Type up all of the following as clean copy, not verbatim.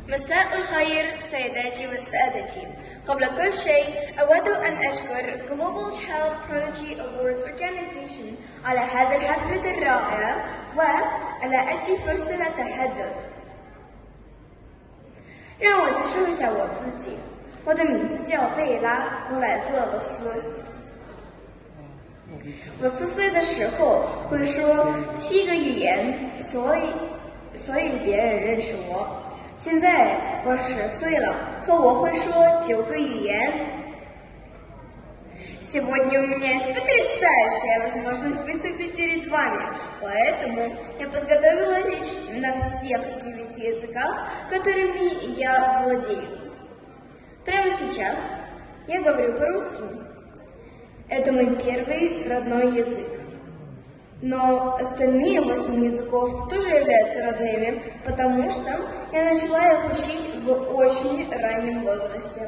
مساء الخير سيداتي وسادتي. قبل كل شيء أود أن أشكر Global Child Prodigy Awards Organization على هذا الحفل الرائع وعلى أتي فرصة للتحدث. 让我介绍一下我自己，我的名字叫贝拉，我来自俄罗斯。我4岁的时候会说7个语言，所以别人认识我。现在我10岁了，和我会说9个语言。Сегодня у меня есть потрясающая возможность выступить перед вами, поэтому я подготовила речь на всех 9 языках, которыми я владею. Прямо сейчас я говорю по-русски. Это мой первый родной язык. Но остальные 8 языков тоже являются родными, потому что я начала их учить в очень раннем возрасте.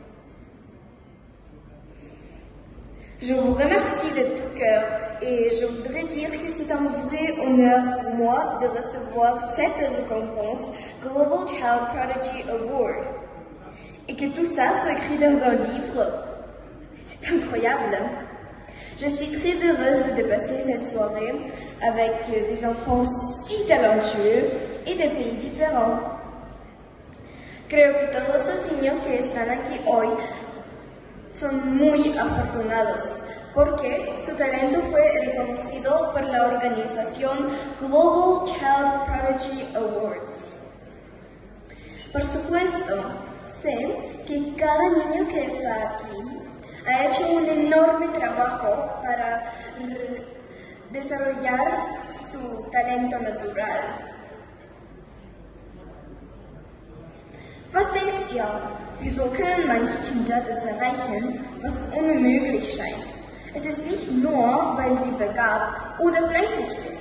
Je vous remercie de tout cœur et je voudrais dire que c'est un vrai honneur pour moi de recevoir cette récompense Global Child Prodigy Award et que tout ça soit écrit dans un livre. C'est incroyable. Je suis très heureuse de passer cette soirée avec des enfants si talentueux et de pays différents. Creo que todos los niños que están aquí hoy son muy afortunados porque su talento fue reconocido por la organización Global Child Prodigy Awards. Por supuesto, sé que cada niño que está aquí ha hecho un enorme trabajo para desarrollar su talento natural. Was denkt ihr, wieso können manche Kinder das erreichen, was unmöglich scheint? Es ist nicht nur, weil sie begabt oder fleißig sind.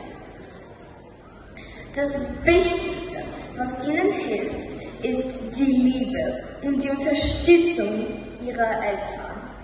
Das Wichtigste, was ihnen hilft, ist die Liebe und die Unterstützung ihrer Eltern.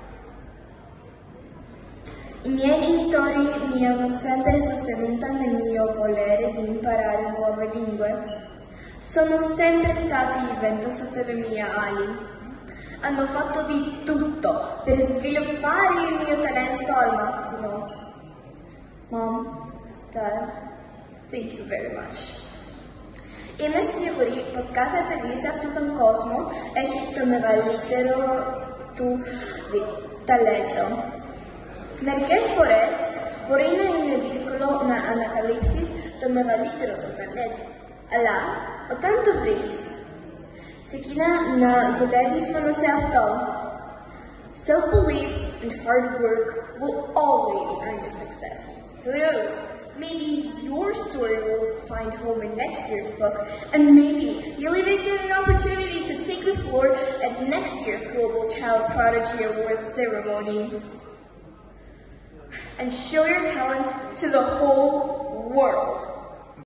I miei genitori mi hanno sempre sostenuta nel mio volere di imparare nuove lingue. Sono sempre stati il vento sotto le mie ali. Hanno fatto di tutto per sviluppare il mio talento al massimo. Mom, Dad, thank you very much. I miei sicuri poscate per lisa tutto un cosmo e hitto me valitero tu talento. Μερικές φορές μπορεί να είναι δύσκολο να ανακαλύψεις το μεγαλύτερο σου ταλέντο, αλλά όταν το βρεις, ξεκινά να δουλεύεις μόνο σε αυτό. Self-belief and hard work will always earn you success. Who knows? Maybe your story will find home in next year's book, and maybe you'll even get an opportunity to take the floor at next year's Global Child Prodigy Awards Ceremony. And show your talent to the whole world.